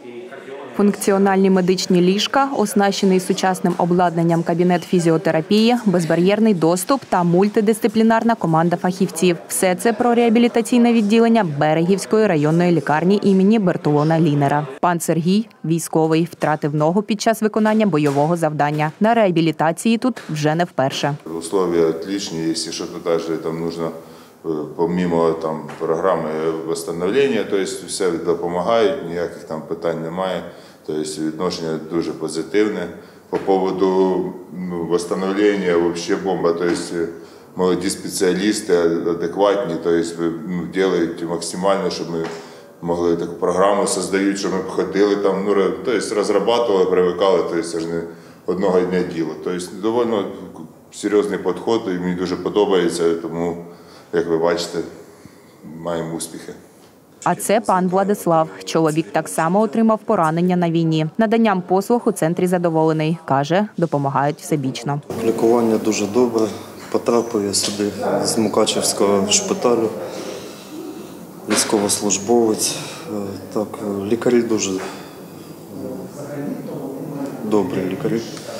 Функціональні медичні ліжка, оснащений сучасним обладнанням кабінет фізіотерапії, безбар'єрний доступ та мультидисциплінарна команда фахівців. Все це про реабілітаційне відділення Берегівської районної лікарні імені Бертолона Лінера. Пан Сергій – військовий, втратив ногу під час виконання бойового завдання. На реабілітації тут вже не вперше. Условия отличні, якщо щось навіть там потрібно, помимо програми відновлення, тобто все допомагають, ніяких там питань немає. Тобто відношення дуже позитивне. По поводу відновлення взагалі бомба. Тобто молоді спеціалісти, адекватні, тобто роблять максимально, щоб ми могли таку програму створювати, щоб ми ходили там, тобто розробляли, привикали, тобто це ж не одного дня діло. Тобто доволі серйозний підход, і мені дуже подобається, тому, як ви бачите, маємо успіхи. А це пан Владислав. Чоловік так само отримав поранення на війні. Наданням послуг у центрі задоволений. Каже, допомагають всебічно. Лікування дуже добре. Потрапив я сюди з Мукачевського шпиталю. Військовослужбовець. Так, лікарі дуже добрі лікарі.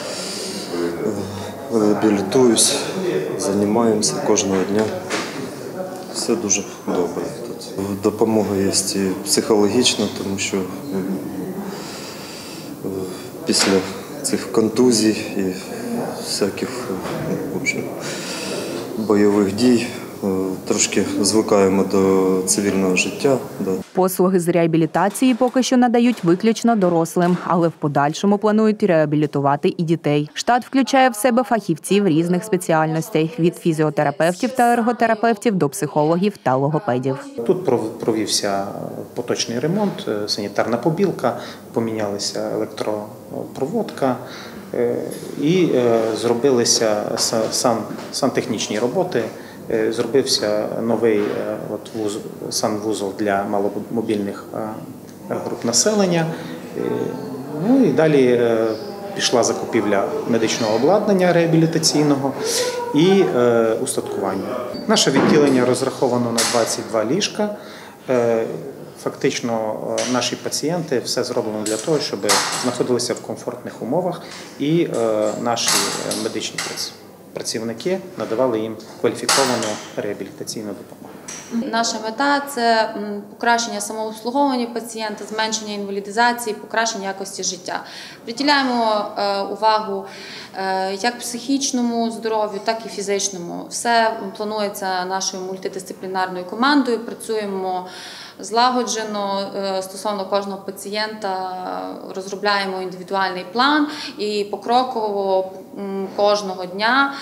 Реабілітуюсь, займаємося кожного дня. Все дуже добре тут. Допомога є і психологічна, тому що після цих контузій і всяких бойових дій трошки звикаємо до цивільного життя. Послуги з реабілітації поки що надають виключно дорослим, але в подальшому планують реабілітувати і дітей. Штат включає в себе фахівців різних спеціальностей – від фізіотерапевтів та ерготерапевтів до психологів та логопедів. Тут провівся поточний ремонт, санітарна побілка, помінялася електропроводка і зробилися сантехнічні роботи. Зробився новий санвузол для маломобільних груп населення. Ну і далі пішла закупівля медичного обладнання реабілітаційного і устаткування. Наше відділення розраховано на 22 ліжка. Фактично наші пацієнти все зроблено для того, щоб знаходилися в комфортних умовах і наші медичні працівники надавали їм кваліфіковану реабілітаційну допомогу. Наша мета – це покращення самообслуговування пацієнта, зменшення інвалідизації, покращення якості життя. Приділяємо увагу як психічному здоров'ю, так і фізичному. Все планується нашою мультидисциплінарною командою, працюємо злагоджено, стосовно кожного пацієнта розробляємо індивідуальний план і покроково кожного дня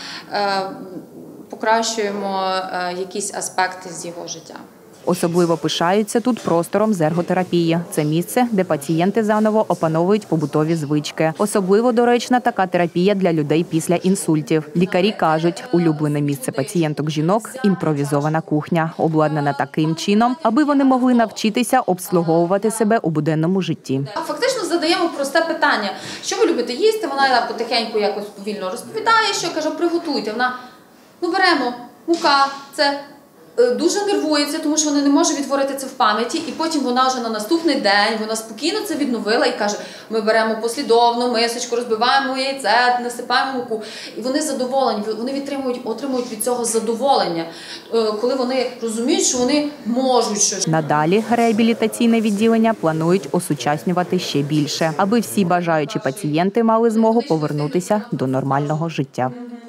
покращуємо якісь аспекти з його життя. Особливо пишаються тут простором з ерготерапії. Це місце, де пацієнти заново опановують побутові звички. Особливо доречна така терапія для людей після інсультів. Лікарі кажуть, улюблене місце пацієнток-жінок – імпровізована кухня, обладнана таким чином, аби вони могли навчитися обслуговувати себе у буденному житті. Фактично задаємо просте питання, що ви любите їсти, вона потихеньку якось повільно розповідає, що каже, приготуйте. Вона, беремо мука, це дуже нервується, тому що вона не може відтворити це в пам'яті, і потім вона вже на наступний день, вона спокійно це відновила і каже, ми беремо послідовно мисочку, розбиваємо яйце, насипаємо муку. І вони задоволені, вони отримують від цього задоволення, коли вони розуміють, що вони можуть щось. Надалі реабілітаційне відділення планують осучаснювати ще більше, аби всі бажаючі пацієнти мали змогу повернутися до нормального життя.